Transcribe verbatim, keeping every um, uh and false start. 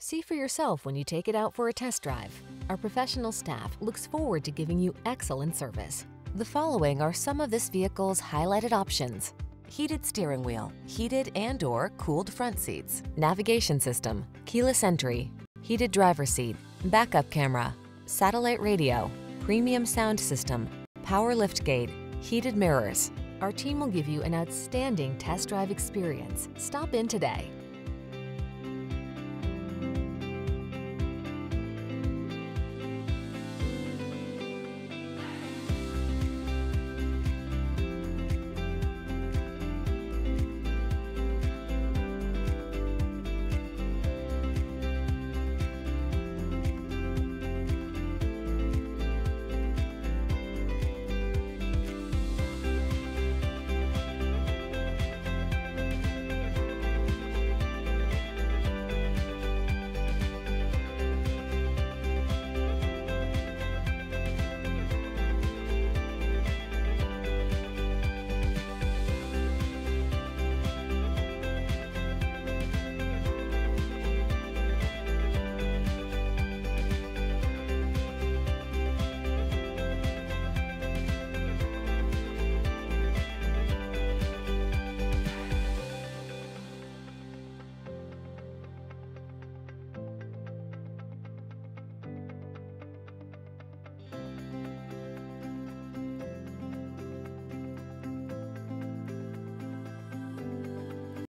See for yourself when you take it out for a test drive. Our professional staff looks forward to giving you excellent service. The following are some of this vehicle's highlighted options: heated steering wheel, heated and/or cooled front seats, navigation system, keyless entry, heated driver's seat, backup camera, satellite radio, premium sound system, power liftgate, heated mirrors. Our team will give you an outstanding test drive experience. Stop in today.